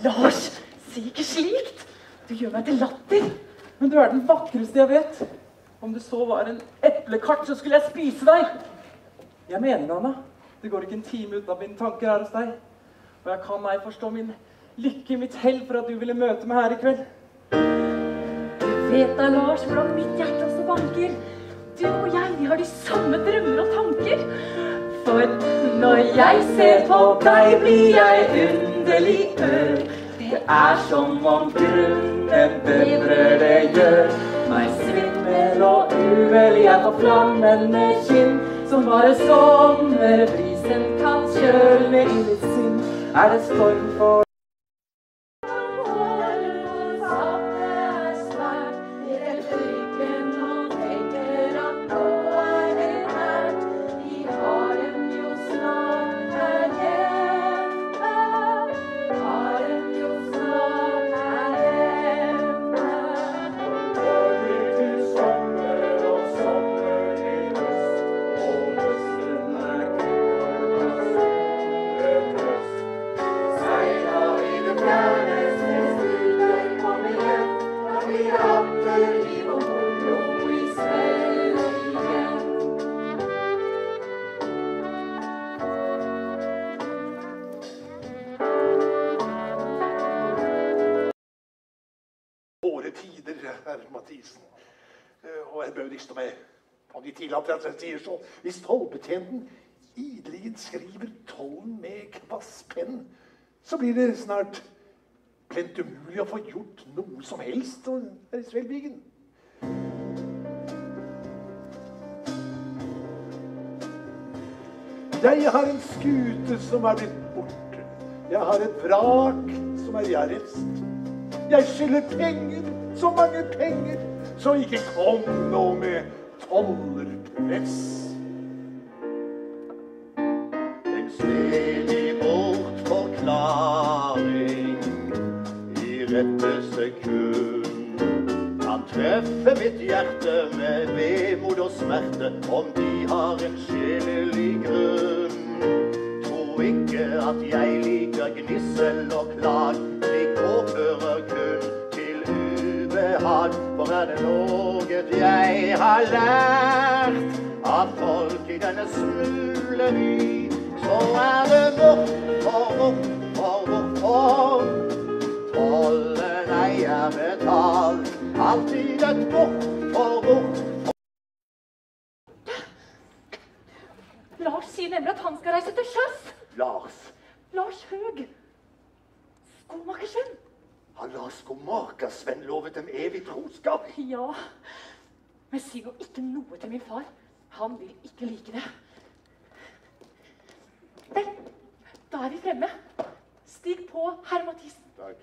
Lars, si ikke slikt. Du gjør meg til latter. Men du den vakreste jeg vet. Om det så var en eplekart, så skulle jeg spise deg. Jeg mener, Anna. Det går ikke en time uten at mine tanker hos deg. Og jeg kan meg forstå min lykke, mitt hell for at du ville møte meg her i kveld. Du vet da, Lars, hvordan mitt hjerte også banker. Du og jeg, vi har de samme drømmer og tanker. For når jeg ser på deg, blir jeg underlig ør. Det som om grunnen bedrer det gjør. Meg svimmel og uvel, jeg får flammende kinn. Som bare sommerbrisen kan kjøle i mitt sinn. Det storm for tider, herr Mathisen. Og ærbødigst meg, om de tillater at jeg sier så, hvis tollbetjenten ideligen skriver tollen med kvass penn, så blir det snart plent umulig å få gjort noe som helst, og Deres velbigen. Jeg har en skute som blitt borte. Jeg har et vrak som i arrest. Jeg skylder penger, så mange penger, så ikke kom nå med tollerpress. En stedig bortforklaring i rette sekund kan treffe mitt hjerte med vemod og smerte om de har en sjelelig grunn. Tro ikke at jeg liker gnissel og klag, slik påfører kun til ubehag. For det noe jeg har lært av folk i denne smule by, så det hvorfor tollen ei betalt. Alltid et hvorfor. Lars sier nemlig at han skal reise til sjøs. Lars Høg. Skomakersvenn. Har Lars Skomakersvenn lovet dem evig troskap? Ja, men si nå ikke noe til min far. Han vil ikke like det. Der, da vi fremme. Stig på, herr Mathisen. Takk.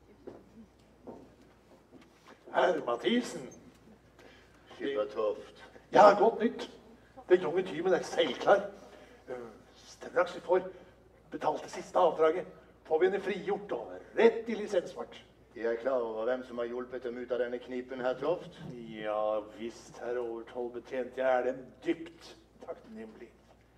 Herr Mathisen. Skippertoft. Jeg har godt nytt. Den junge tymen selvklar. Straks vi får betalt det siste avdraget, får vi henne frigjort og rett i lisensfart. De klar over hvem som har hjulpet dem ut av denne knipen, herr Toft? Ja, visst, herr overtollbetjent. Jeg dem dypt takknemlig.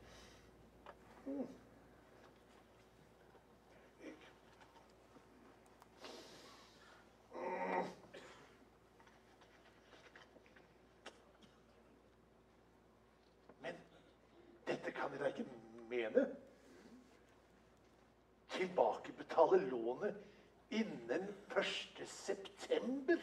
Men dette kan dere ikke mene. Tilbakebetale lånet innen 1. september.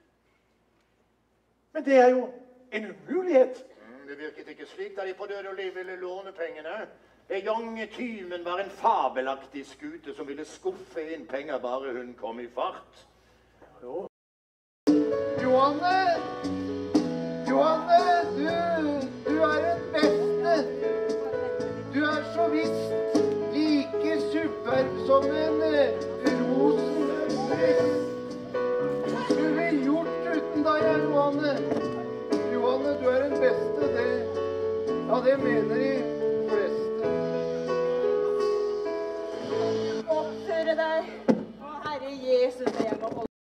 Men det jo en umulighet. Det virket ikke slik da de på død og liv ville låne pengene. Den unge tymen var en fabelaktig skute som ville skuffe inn penger bare hun kom i fart. Jo. Johanne, du den beste. Du så visst like superb som en rosenpress. Hva skulle vi gjort uten deg, Johanne? Johanne, du den beste, det. Ja, det mener de fleste. Oppføre deg. Å, Herre Jesus, jeg må holde.